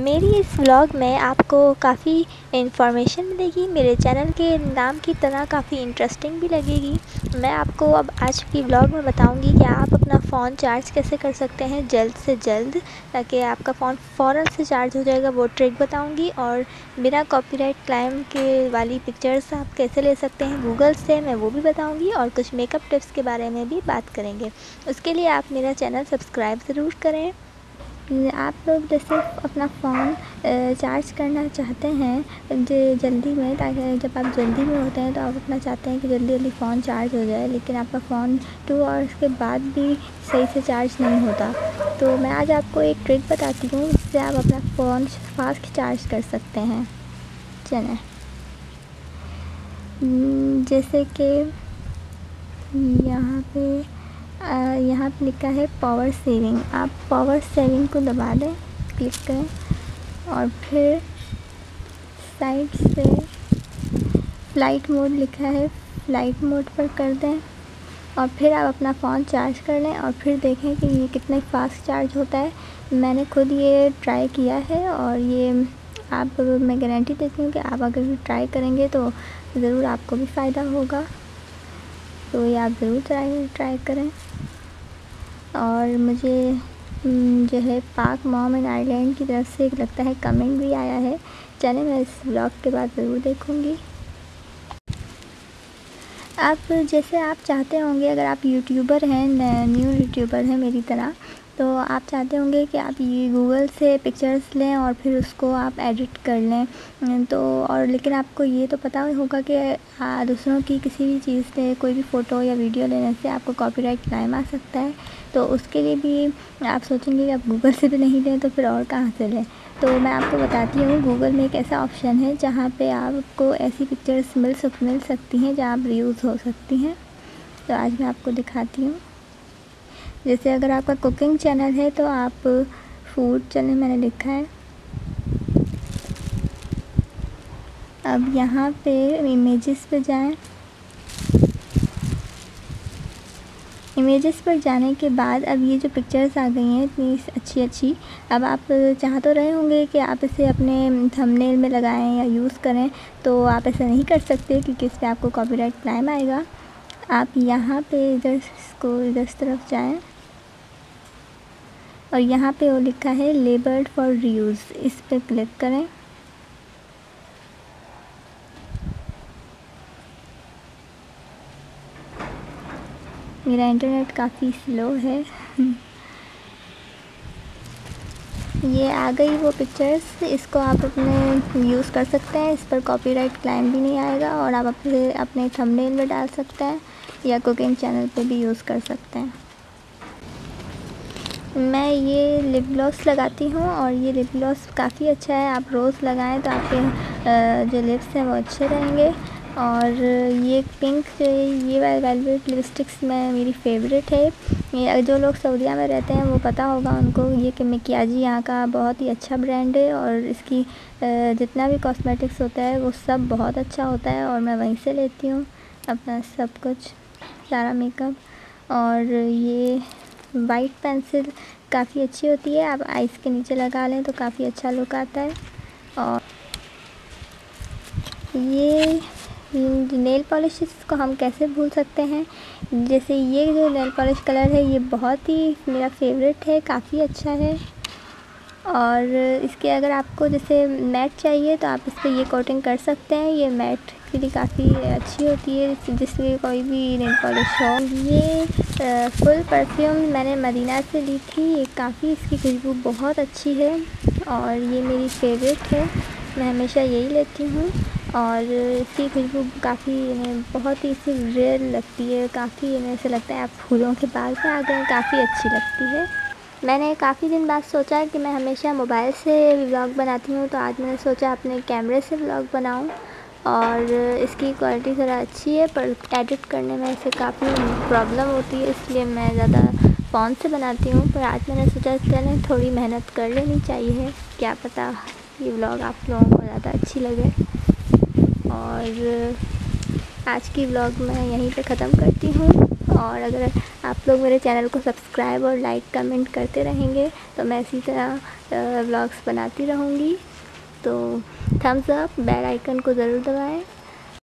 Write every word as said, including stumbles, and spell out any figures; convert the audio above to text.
मेरी इस व्लॉग में आपको काफ़ी इन्फॉर्मेशन मिलेगी, मेरे चैनल के नाम की तरह काफ़ी इंटरेस्टिंग भी लगेगी। मैं आपको अब आज की व्लॉग में बताऊंगी कि आप अपना फ़ोन चार्ज कैसे कर सकते हैं जल्द से जल्द, ताकि आपका फ़ोन फ़ौरन से चार्ज हो जाएगा, वो ट्रिक बताऊंगी। और बिना कॉपीराइट क्लेम के वाली पिक्चर्स आप कैसे ले सकते हैं गूगल से, मैं वो भी बताऊँगी। और कुछ मेकअप टिप्स के बारे में भी बात करेंगे। उसके लिए आप मेरा चैनल सब्सक्राइब ज़रूर करें। आप लोग जैसे अपना फ़ोन चार्ज करना चाहते हैं जल्दी में, ताकि जब आप जल्दी में होते हैं तो आप अपना चाहते हैं कि जल्दी जल्दी फ़ोन चार्ज हो जाए, लेकिन आपका फ़ोन टू आवर्स के बाद भी सही से चार्ज नहीं होता। तो मैं आज आपको एक ट्रिक बताती हूँ जिससे आप अपना फ़ोन फास्ट चार्ज कर सकते हैं। चलें, जैसे कि यहाँ पे यहाँ पे लिखा है पावर सेविंग। आप पावर सेविंग को दबा दें, क्लिक करें और फिर साइड से फ्लाइट मोड लिखा है, फ्लाइट मोड पर कर दें और फिर आप अपना फ़ोन चार्ज कर लें और फिर देखें कि ये कितने फास्ट चार्ज होता है। मैंने खुद ये ट्राई किया है और ये आप मैं गारंटी देती हूँ कि आप अगर ट्राई करेंगे तो ज़रूर आपको भी फ़ायदा होगा। तो ये आप ज़रूर ट्राई ट्राई करें। और मुझे जो है पाक मॉम एंड आयरलैंड की तरफ से एक लगता है कमेंट भी आया है। चलें, मैं इस व्लॉग के बाद ज़रूर देखूँगी। आप जैसे आप चाहते होंगे, अगर आप यूट्यूबर हैं, न्यू यूट्यूबर हैं मेरी तरह, तो आप चाहते होंगे कि आप ये गूगल से पिक्चर्स लें और फिर उसको आप एडिट कर लें। तो और लेकिन आपको ये तो पता होगा कि दूसरों की किसी भी चीज़ से कोई भी फ़ोटो या वीडियो लेने से आपको कॉपीराइट क्लेम आ सकता है। तो उसके लिए भी आप सोचेंगे कि आप गूगल से भी नहीं लें तो फिर और कहाँ से लें। तो मैं आपको बताती हूँ, गूगल में एक ऐसा ऑप्शन है जहाँ पे आपको ऐसी पिक्चर्स मिल सक मिल सकती हैं जहाँ आप रीयूज़ हो सकती हैं। तो आज मैं आपको दिखाती हूँ। जैसे अगर आपका कुकिंग चैनल है तो आप फूड चैनल मैंने लिखा है। अब यहाँ पे इमेजेस पे जाएं। इमेजेस पर जाने के बाद अब ये जो पिक्चर्स आ गई हैं इतनी अच्छी अच्छी, अब आप चाह तो रहे होंगे कि आप इसे अपने थंबनेल में लगाएं या यूज़ करें, तो आप ऐसा नहीं कर सकते क्योंकि इस पर आपको कॉपीराइट क्लेम आएगा। आप यहाँ पे इधर को इधर तरफ जाएं और यहाँ पे वो लिखा है लेबल्ड फॉर रीयूज़, इस पर क्लिक करें। मेरा इंटरनेट काफ़ी स्लो है। ये आ गई वो पिक्चर्स, इसको आप अपने यूज़ कर सकते हैं। इस पर कॉपीराइट क्लेम भी नहीं आएगा और आप अपने अपने थंबनेल में डाल सकते हैं या कुकिंग चैनल पे भी यूज़ कर सकते हैं। मैं ये लिप ग्लॉस लगाती हूँ और ये लिप ग्लॉस काफ़ी अच्छा है। आप रोज़ लगाएं तो आपके जो लिप्स हैं वो अच्छे रहेंगे। और ये पिंक जो ये वेलवेट लिपस्टिक्स में मेरी फेवरेट है। ये जो लोग सऊदीया में रहते हैं वो पता होगा उनको ये कि मिकियाजी यहाँ का बहुत ही अच्छा ब्रांड है और इसकी जितना भी कॉस्मेटिक्स होता है वो सब बहुत अच्छा होता है और मैं वहीं से लेती हूँ अपना सब कुछ, सारा मेकअप। और ये वाइट पेंसिल काफ़ी अच्छी होती है, आप आइज़ के नीचे लगा लें तो काफ़ी अच्छा लुक आता है। और ये नेल पॉलिश को हम कैसे भूल सकते हैं। जैसे ये जो नेल पॉलिश कलर है ये बहुत ही मेरा फेवरेट है, काफ़ी अच्छा है। और इसके अगर आपको जैसे मैट चाहिए तो आप इस पर ये कोटिंग कर सकते हैं, ये मैट के लिए काफ़ी अच्छी होती है जिससे कोई भी नेल पॉलिश हो। ये फुल परफ्यूम मैंने मदीना से ली थी, ये काफ़ी इसकी खुशबू बहुत अच्छी है और ये मेरी फेवरेट है, मैं हमेशा यही लेती हूँ। और इसकी खुशबू काफ़ी बहुत ही सी रेयर लगती है, काफ़ी ऐसा लगता है आप फूलों के बाग में आ गए, काफ़ी अच्छी लगती है। मैंने काफ़ी दिन बाद सोचा कि मैं हमेशा मोबाइल से व्लॉग बनाती हूँ, तो आज मैंने सोचा अपने कैमरे से व्लॉग बनाऊँ। और इसकी क्वालिटी ज़रा अच्छी है पर एडिट करने में इसे काफ़ी प्रॉब्लम होती है, इसलिए मैं ज़्यादा फ़ोन से बनाती हूँ। पर आज मैंने सोचा चलें थोड़ी मेहनत कर लेनी चाहिए, क्या पता ये व्लॉग आप लोगों को ज़्यादा अच्छी लगे। और आज की व्लॉग मैं यहीं पे ख़त्म करती हूँ। और अगर आप लोग मेरे चैनल को सब्सक्राइब और लाइक कमेंट करते रहेंगे तो मैं इसी तरह व्लॉग्स बनाती रहूँगी। तो थम्स अप, बेल आइकन को ज़रूर दबाएं